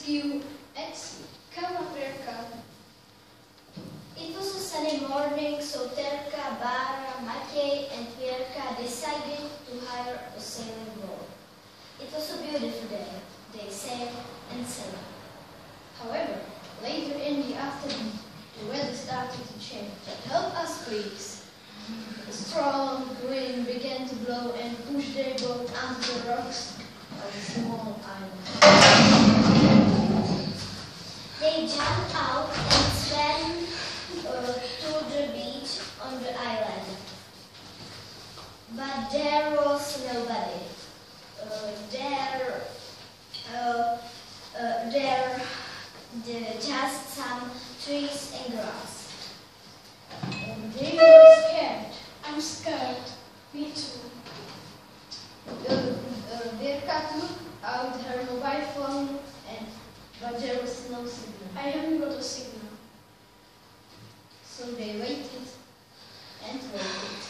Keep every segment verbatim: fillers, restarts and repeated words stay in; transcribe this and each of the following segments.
rescue at sea. Come on, Terka. It was a sunny morning, so Terka, Bara, Matěj and Věrka decided to hire a sailing boat. It was a beautiful day. They sailed and sailed. However, later in the afternoon, the weather started to change. Help us, please. A strong wind began to blow and push their boat onto the rocks of a small island. They jumped out and swam uh, to the beach on the island. But there was nobody. Uh, there, uh, uh, there, the, just some trees and grass. And they were scared. I'm scared. Me too. Uh, uh, Věrka took out her mobile phone, and but there was no signal. I haven't got a signal. So they waited and waited.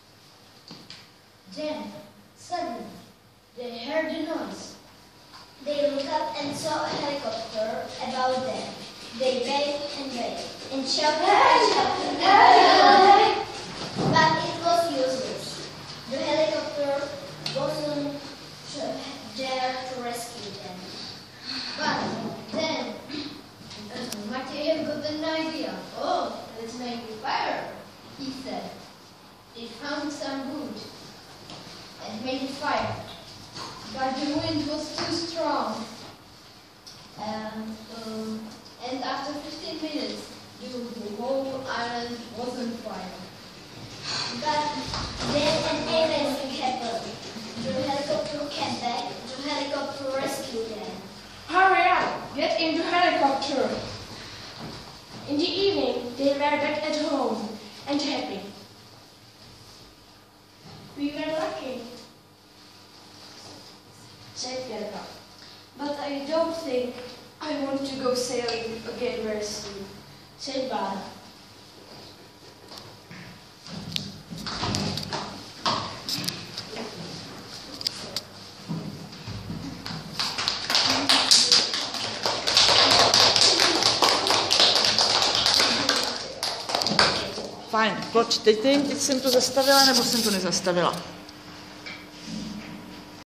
Then, suddenly, they heard a noise. They looked up and saw a helicopter above them. They waved and waved and shouted and shouted and but it was useless. The helicopter wasn't there to rescue them. But then, uh, Matěj had got an idea. Oh, let's make a fire, he said. They found some wood and made a fire. But the wind was too strong. And, um, and after fifteen minutes, the, the whole island was on fire. But then an alien thing happened. The helicopter came back. The helicopter rescued them. Hurry up! Get in the helicopter! In the evening, they were back at home and happy. We were lucky, said Věrka. But I don't think I want to go sailing again very soon, said Bara. Fajn, ploč, teď, teď jsem to zastavila, nebo jsem to nezastavila?